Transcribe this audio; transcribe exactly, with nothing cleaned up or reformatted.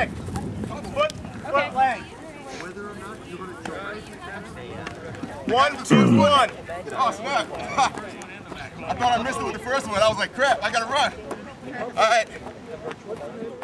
kick. Foot, foot Okay. leg. Whether or not you're going to try. One, two, one. Oh, snap. I thought I missed it with the first one. I was like, crap, I got to run. All right.